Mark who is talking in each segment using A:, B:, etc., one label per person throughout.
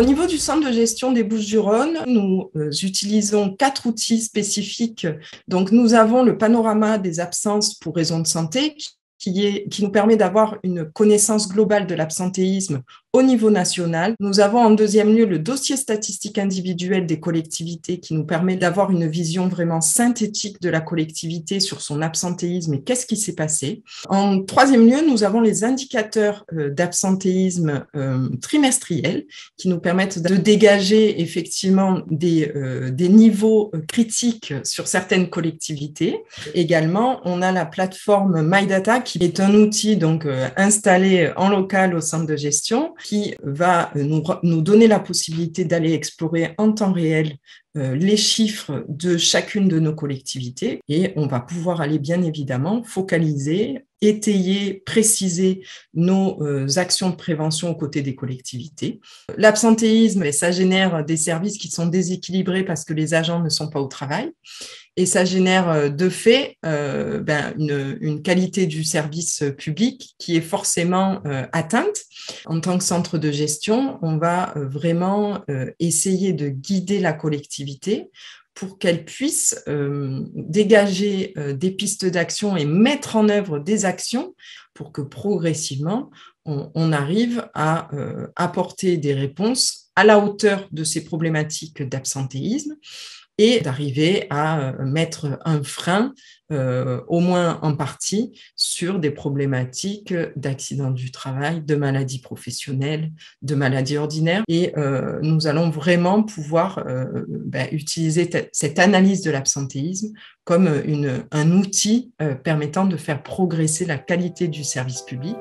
A: niveau du centre de gestion des Bouches-du-Rhône, nous utilisons 4 outils spécifiques. Donc, nous avons le panorama des absences pour raisons de santé qui nous permet d'avoir une connaissance globale de l'absentéisme au niveau national. Nous avons en deuxième lieu le dossier statistique individuel des collectivités qui nous permet d'avoir une vision vraiment synthétique de la collectivité sur son absentéisme et qu'est-ce qui s'est passé. En troisième lieu, nous avons les indicateurs d'absentéisme trimestriels qui nous permettent de dégager effectivement des niveaux critiques sur certaines collectivités. Également, on a la plateforme MyData qui est un outil donc installé en local au centre de gestion qui va nous donner la possibilité d'aller explorer en temps réel les chiffres de chacune de nos collectivités et on va pouvoir aller bien évidemment focaliser, étayer, préciser nos actions de prévention aux côtés des collectivités. L'absentéisme, ça génère des services qui sont déséquilibrés parce que les agents ne sont pas au travail. Et ça génère de fait une qualité du service public qui est forcément atteinte. En tant que centre de gestion, on va vraiment essayer de guider la collectivité pour qu'elle puisse dégager des pistes d'action et mettre en œuvre des actions pour que progressivement, on arrive à apporter des réponses à la hauteur de ces problématiques d'absentéisme et d'arriver à mettre un frein, au moins en partie, sur des problématiques d'accidents du travail, de maladies professionnelles, de maladies ordinaires. Et nous allons vraiment pouvoir utiliser cette analyse de l'absentéisme comme un outil permettant de faire progresser la qualité du service public.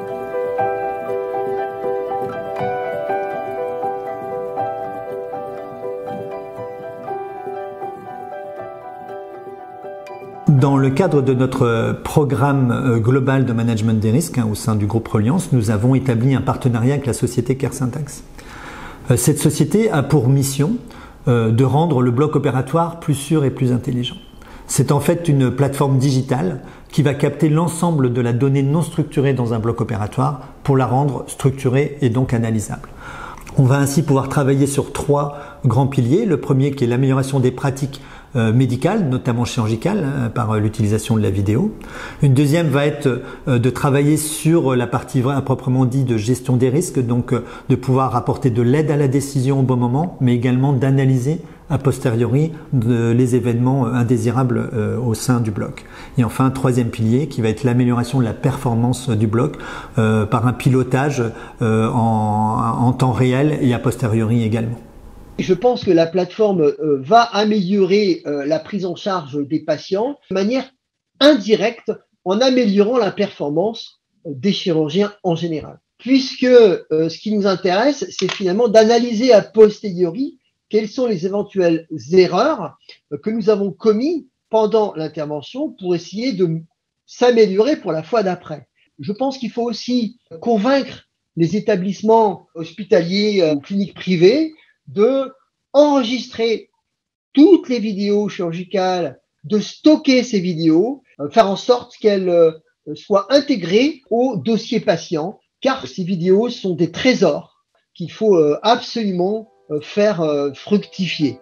B: Dans le cadre de notre programme global de management des risques au sein du groupe Reliance, nous avons établi un partenariat avec la société CareSyntax. Cette société a pour mission de rendre le bloc opératoire plus sûr et plus intelligent. C'est en fait une plateforme digitale qui va capter l'ensemble de la donnée non structurée dans un bloc opératoire pour la rendre structurée et donc analysable. On va ainsi pouvoir travailler sur 3 grands piliers. Le premier qui est l'amélioration des pratiques médicales, notamment chirurgicales, par l'utilisation de la vidéo. Une deuxième va être de travailler sur la partie à proprement dit de gestion des risques, donc de pouvoir apporter de l'aide à la décision au bon moment, mais également d'analyser a posteriori les événements indésirables au sein du bloc. Et enfin, un troisième pilier qui va être l'amélioration de la performance du bloc par un pilotage en temps réel et a posteriori également.
C: Je pense que la plateforme va améliorer la prise en charge des patients de manière indirecte en améliorant la performance des chirurgiens en général. Puisque ce qui nous intéresse, c'est finalement d'analyser a posteriori quelles sont les éventuelles erreurs que nous avons commises pendant l'intervention pour essayer de s'améliorer pour la fois d'après. Je pense qu'il faut aussi convaincre les établissements hospitaliers ou cliniques privées de enregistrer toutes les vidéos chirurgicales, de stocker ces vidéos, faire en sorte qu'elles soient intégrées au dossier patient, car ces vidéos sont des trésors qu'il faut absolument faire fructifier.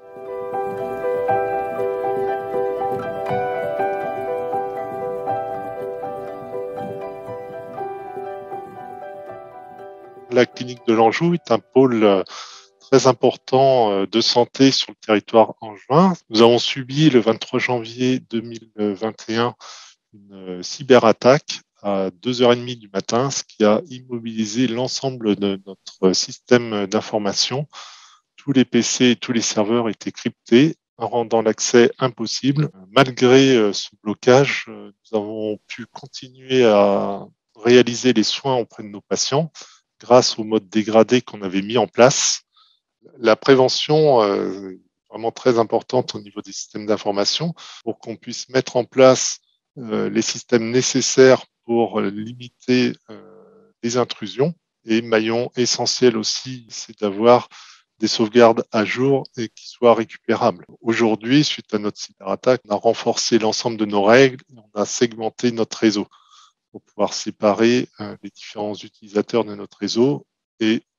D: La clinique de l'Anjou est un pôle très important de santé sur le territoire angevin. Nous avons subi le 23 janvier 2021 une cyberattaque à 2h30 du matin, ce qui a immobilisé l'ensemble de notre système d'information. Tous les PC et tous les serveurs étaient cryptés, rendant l'accès impossible. Malgré ce blocage, nous avons pu continuer à réaliser les soins auprès de nos patients grâce au mode dégradé qu'on avait mis en place. La prévention est vraiment très importante au niveau des systèmes d'information pour qu'on puisse mettre en place les systèmes nécessaires pour limiter les intrusions. Et maillon essentiel aussi, c'est d'avoir des sauvegardes à jour et qui soient récupérables. Aujourd'hui, suite à notre cyberattaque, on a renforcé l'ensemble de nos règles, on a segmenté notre réseau pour pouvoir séparer les différents utilisateurs de notre réseau et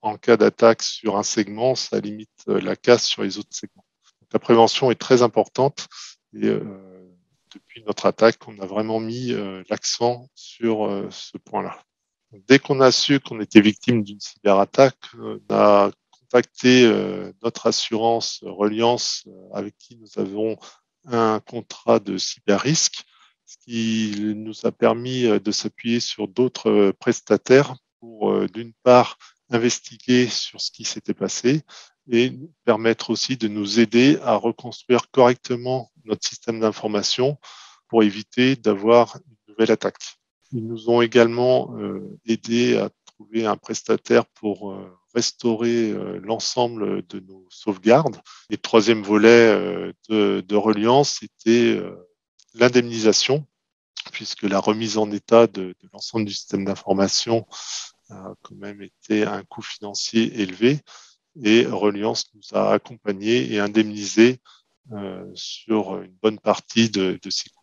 D: en cas d'attaque sur un segment, ça limite la casse sur les autres segments. Donc, la prévention est très importante et depuis notre attaque, on a vraiment mis l'accent sur ce point-là. Donc, dès qu'on a su qu'on était victime d'une cyberattaque, on a contacté notre assurance Reliance avec qui nous avons un contrat de cyber-risque, ce qui nous a permis de s'appuyer sur d'autres prestataires pour, d'une part, investiguer sur ce qui s'était passé et nous permettre aussi de nous aider à reconstruire correctement notre système d'information pour éviter d'avoir une nouvelle attaque. Ils nous ont également aidé à trouver un prestataire pour restaurer l'ensemble de nos sauvegardes. Et le troisième volet de Reliance, c'était l'indemnisation, puisque la remise en état de l'ensemble du système d'information a quand même été un coût financier élevé. Et Reliance nous a accompagnés et indemnisés sur une bonne partie de ces coûts.